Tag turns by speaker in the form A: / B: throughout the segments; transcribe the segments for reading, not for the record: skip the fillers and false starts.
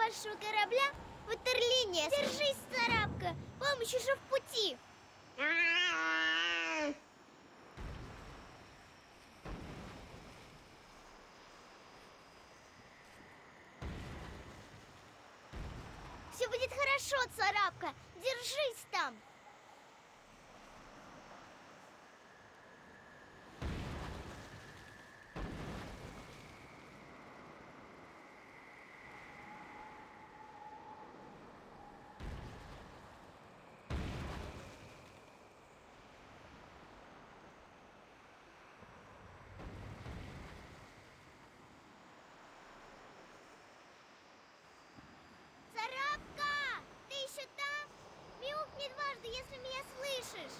A: вашего корабля ватерлиния. Держись, царапка, помощь уже в пути. Все будет хорошо, царапка. Держись там. Царапка! Ты еще там? Мяукни дважды, если меня слышишь.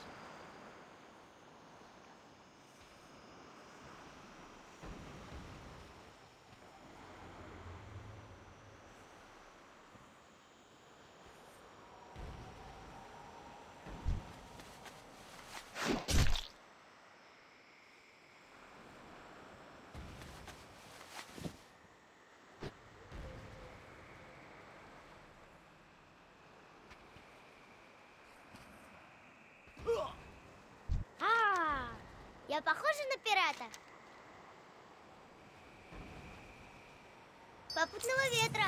A: Я похожа на пирата? Попутного ветра.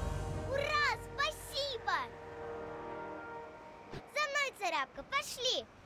A: Ура! Спасибо! За мной, царапка, пошли!